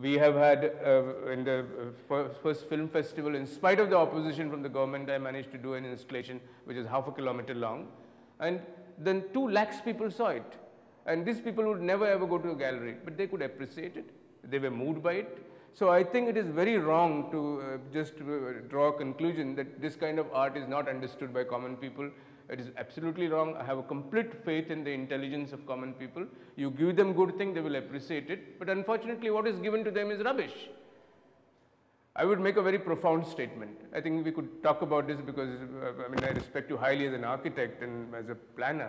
We have had, in the first film festival, in spite of the opposition from the government, I managed to do an installation which is half a kilometer long. And then 2 lakhs people saw it. And these people would never ever go to a gallery, but they could appreciate it. They were moved by it. So I think it is very wrong to just draw a conclusion that this kind of art is not understood by common people. It is absolutely wrong. I have a complete faith in the intelligence of common people. You give them good thing, they will appreciate it. But unfortunately, what is given to them is rubbish. I would make a very profound statement. I think we could talk about this because I mean, I respect you highly as an architect and as a planner.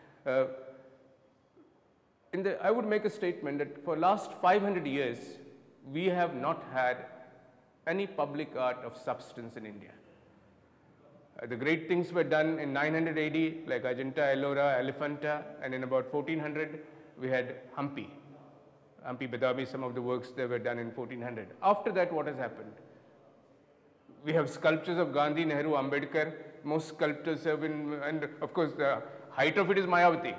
I would make a statement that for last 500 years, we have not had any public art of substance in India. The great things were done in 900 AD, like Ajanta, Ellora, Elephanta, and in about 1400, we had Hampi. Hampi Badami, some of the works that were done in 1400. After that, what has happened? We have sculptures of Gandhi, Nehru, Ambedkar. Most sculptors have been, and of course, the height of it is Mayavati.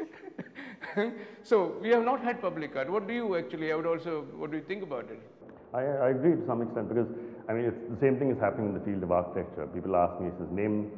So we have not had public art. What do you actually, what do you think about it? I agree to some extent because, I mean, it's the same thing is happening in the field of architecture. People ask me, says, name,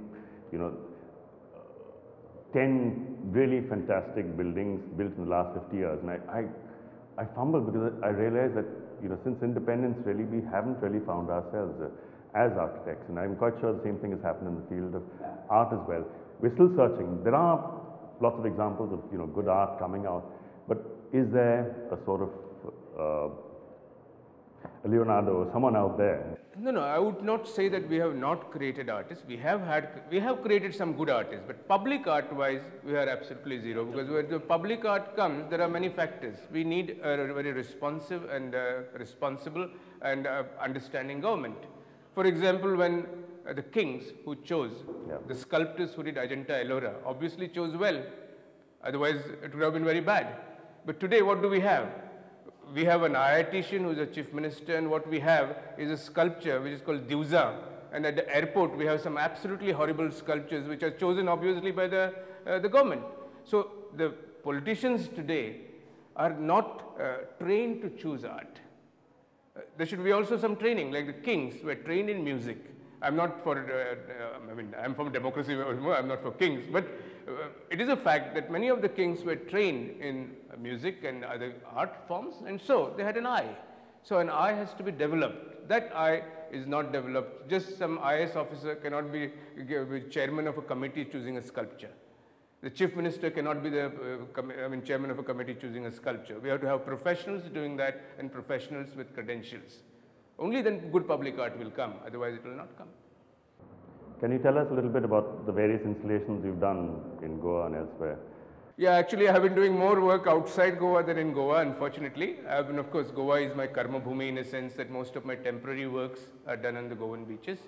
10 really fantastic buildings built in the last 50 years. And I fumble because I realize that, since independence really, we haven't really found ourselves as architects. And I'm quite sure the same thing has happened in the field of art as well. We're still searching. There are lots of examples of, good art coming out, but is there a sort of Leonardo or someone out there? No, I would not say that we have not created artists. We have created some good artists, but public art wise, we are absolutely zero, because when the public art comes, there are many factors. We need a very responsive and responsible and understanding government. For example, when the kings who chose, the sculptors who did Ajanta Ellora, obviously chose well, otherwise it would have been very bad. But today, what do we have? We have an IITian who is a chief minister, and what we have is a sculpture which is called Diuza. And at the airport, we have some absolutely horrible sculptures which are chosen obviously by the government. So the politicians today are not trained to choose art. There should be also some training, like the kings were trained in music. I'm not for, I'm from democracy, I'm not for kings, but it is a fact that many of the kings were trained in music and other art forms, and so they had an eye. So an eye has to be developed. That eye is not developed. Just some IAS officer cannot be chairman of a committee choosing a sculpture. The chief minister cannot be the chairman of a committee choosing a sculpture. We have to have professionals doing that and professionals with credentials. Only then good public art will come, otherwise it will not come. Can you tell us a little bit about the various installations you've done in Goa and elsewhere? Yeah, actually I have been doing more work outside Goa than in Goa, unfortunately. Of course, Goa is my karma bhumi in a sense that most of my temporary works are done on the Goan beaches.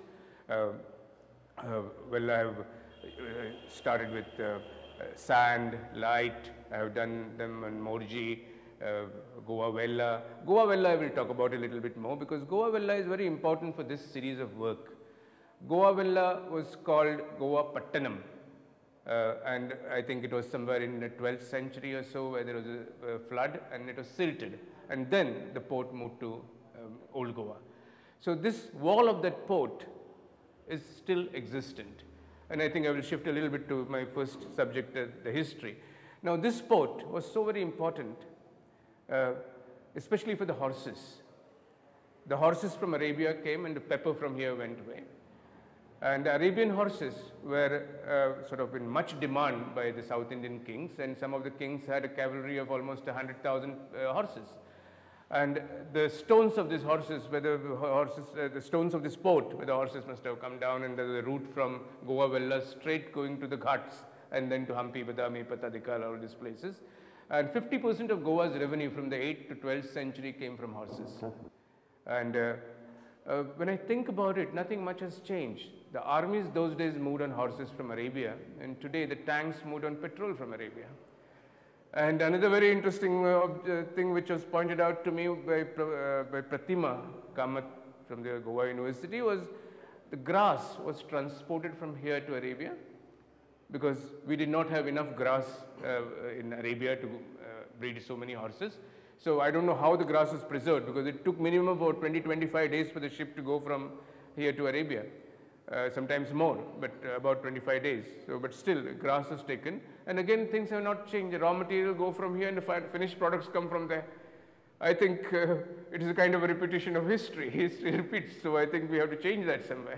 Well, I have started with sand, light. I have done them on Morji, Goa Vella. Goa Vella I will talk about a little bit more, because Goa Vella is very important for this series of work. Goa Vella was called Goa Pattanam, and I think it was somewhere in the 12th century or so where there was a flood and it was silted, and then the port moved to Old Goa. So this wall of that port is still existent, and I think I will shift a little bit to my first subject, the history. Now this port was so very important, especially for the horses. The horses from Arabia came and the pepper from here went away. And the Arabian horses were sort of in much demand by the South Indian kings, and some of the kings had a cavalry of almost 100,000 horses. And the stones of these horses, the stones of this port, where the horses must have come down, and there's a route from Goa Vella straight going to the Ghats, and then to Hampi, Badami, Patadikal, all these places. And 50% of Goa's revenue from the 8th to 12th century came from horses. And when I think about it, nothing much has changed. The armies those days moved on horses from Arabia, and today the tanks moved on petrol from Arabia. And another very interesting thing which was pointed out to me by Pratima Kamath from the Goa University was the grass was transported from here to Arabia, because we did not have enough grass in Arabia to breed so many horses. So I don't know how the grass was preserved, because it took minimum about 20-25 days for the ship to go from here to Arabia. Sometimes more, but about 25 days. So, but still, grass was taken. And again, things have not changed. The raw material go from here and the finished products come from there. I think it is a kind of a repetition of history. History repeats, so I think we have to change that somewhere.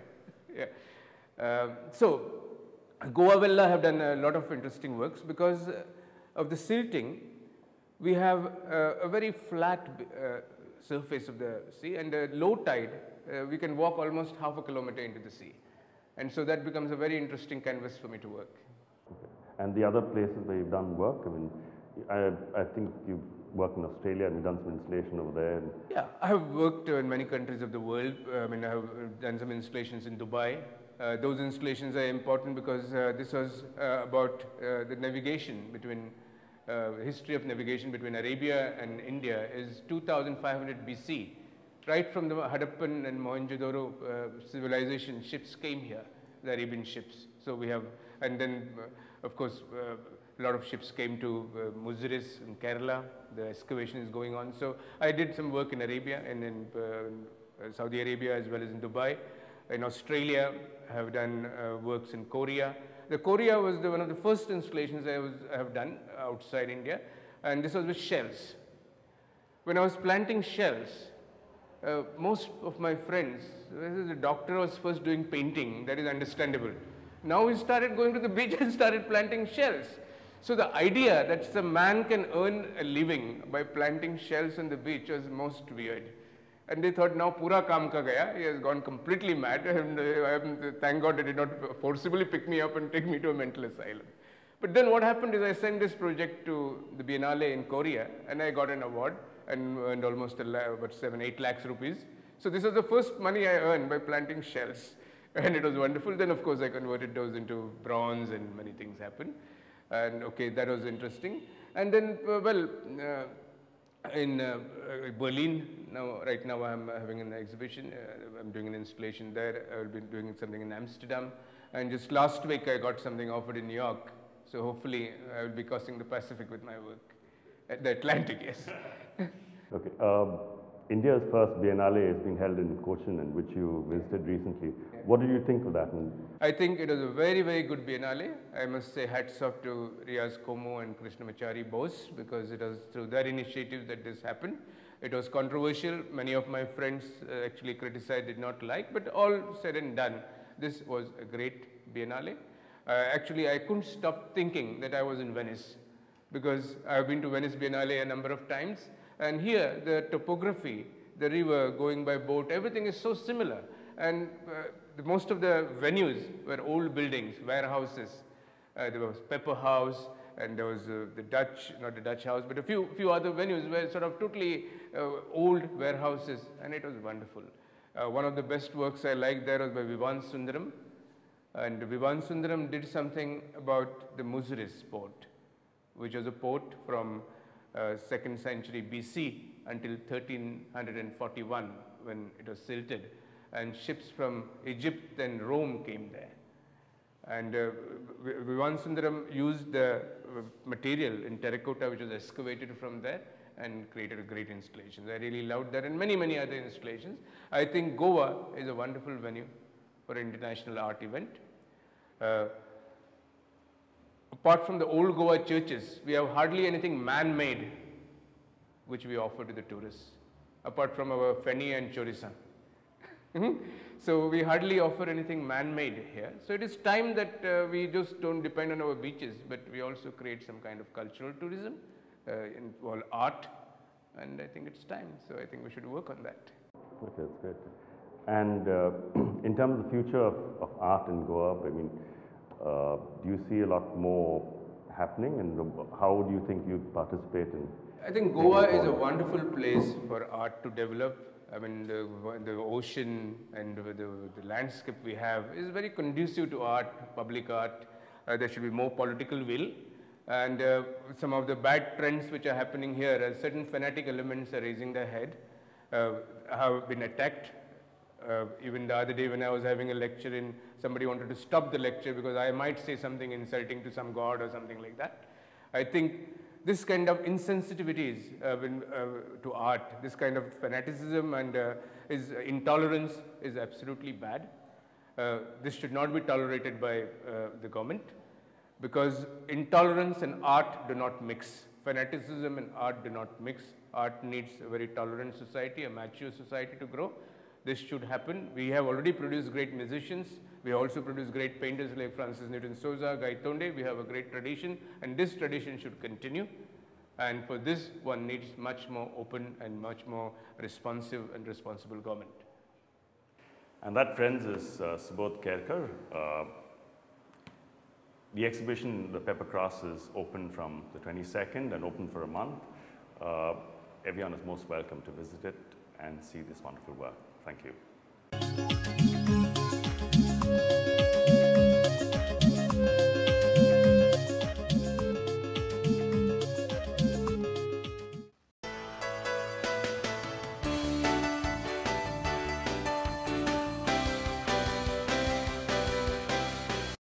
Yeah. So, Goa Vella have done a lot of interesting works because of the silting. We have a very flat surface of the sea, and low tide, we can walk almost half a kilometer into the sea. And so that becomes a very interesting canvas for me to work. Okay. And the other places where you've done work, I mean, I think you've worked in Australia and you've done some installation over there. Yeah, I have worked in many countries of the world. I mean, I have done some installations in Dubai. Those installations are important because this was about the navigation between, history of navigation between Arabia and India is 2500 BC. Right from the Harappan and Mohenjo-daro civilization, ships came here, the Arabian ships. So we have, and then of course, a lot of ships came to Muziris in Kerala. The excavation is going on. So I did some work in Arabia and in Saudi Arabia as well as in Dubai. In Australia, I have done works in Korea. The Korea was one of the first installations I have done outside India, and this was with shells. When I was planting shells, most of my friends, the doctor was first doing painting, that is understandable. Now we started going to the beach and started planting shells. So the idea that some man can earn a living by planting shells on the beach was most weird. And they thought, now pura kaam ka gaya, he has gone completely mad, and thank God they did not forcibly pick me up and take me to a mental asylum. But then what happened is I sent this project to the Biennale in Korea, and I got an award and earned almost about 7-8 lakhs rupees. So this was the first money I earned by planting shells, and it was wonderful. Then of course I converted those into bronze, and many things happened. And okay, that was interesting. And then, in Berlin, right now I'm having an exhibition. I'm doing an installation there. I will be doing something in Amsterdam. And just last week I got something offered in New York. So hopefully I will be crossing the Pacific with my work. The Atlantic, yes. Okay. India's first Biennale is being held in Cochin, in which you visited recently. Yeah. What did you think of that? I think it was a very, very good Biennale. I must say hats off to Riaz Komu and Krishnamachari Bose, because it was through their initiative that this happened. It was controversial. Many of my friends actually criticized, did not like, but all said and done, this was a great Biennale. Actually, I couldn't stop thinking that I was in Venice, because I have been to Venice Biennale a number of times. And here, the topography, the river, going by boat, everything is so similar. And most of the venues were old buildings, warehouses. There was Pepper House, and there was the Dutch, not the Dutch House, but a few other venues were sort of totally old warehouses, and it was wonderful. One of the best works I liked there was by Vivan Sundaram. And Vivan Sundaram did something about the Muziris port, which was a port from 2nd century BC until 1341, when it was silted, and ships from Egypt and Rome came there. And Vivan Sundaram used the material in terracotta which was excavated from there and created a great installation. I really loved that, and many, many other installations. I think Goa is a wonderful venue for an international art event. Apart from the old Goa churches, we have hardly anything man-made which we offer to the tourists, apart from our Feni and Chorisan. So we hardly offer anything man-made here. So it is time that we just don't depend on our beaches, but we also create some kind of cultural tourism, involve art, and I think it's time. So I think we should work on that. Okay, that's great. And in terms of the future of art in Goa, I mean, do you see a lot more happening, and how do you think you participate in? I think Goa is a wonderful place for art to develop. I mean, the ocean and the landscape we have is very conducive to art, public art. There should be more political will. And some of the bad trends which are happening here, certain fanatic elements are raising their head, have been attacked. Even the other day when I was having a lecture, somebody wanted to stop the lecture because I might say something insulting to some god or something like that. I think this kind of insensitivities to art, this kind of fanaticism and intolerance is absolutely bad. This should not be tolerated by the government, because intolerance and art do not mix. Fanaticism and art do not mix. Art needs a very tolerant society, a mature society to grow. This should happen. We have already produced great musicians. We also produce great painters like Francis Newton Souza, Gaitonde. We have a great tradition, and this tradition should continue. And for this, one needs much more open and much more responsive and responsible government. And that, friends, is Subodh Kherkar. The exhibition, The Pepper Cross, is open from the 22nd and open for a month. Everyone is most welcome to visit it and see this wonderful work. Thank you.